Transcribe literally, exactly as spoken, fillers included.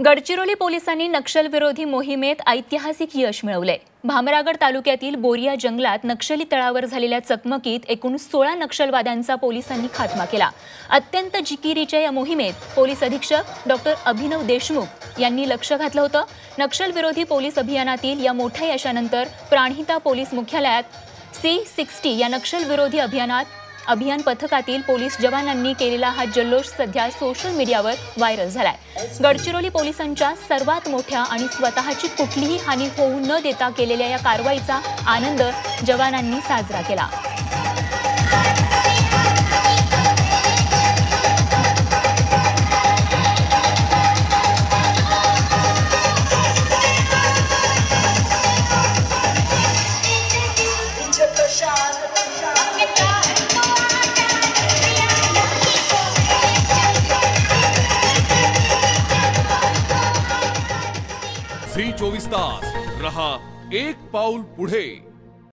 गडचिरोली पोलिसांनी नक्षलविरोधी मोहिमेत ऐतिहासिक यश मिळवले। भामरागड तालुक्यातील बोरिया जंगलात नक्षली तळावर झालेल्या चकमकीत एकूण सोळा नक्षलवाद्यांचा पोलिसांनी खात्मा केला। अत्यंत जिकिरीच्या या मोहिमेत पोलीस अधीक्षक डॉक्टर अभिनव देशमुख यांनी लक्ष घातलं होतं। नक्षलविरोधी पोलीस अभियानातील या मोठ्या यशानंतर प्राणहिता पोलीस मुख्यालयात सी सिक्स्टी या नक्षलविरोधी अभियानात अभियान पथकातील पोलीस जवानांनी केलेला हा जल्लोष सध्या सोशल मीडियावर व्हायरल झालाय। गडचिरोली पोलिसांच्या सर्वात मोठ्या आणि स्वतःची कुठलीही हानी होऊ न देता केलेल्या या कारवाईचा आनंद जवानांनी साजरा केला। झी चोवीस तास रहा एक पाऊल पुढे।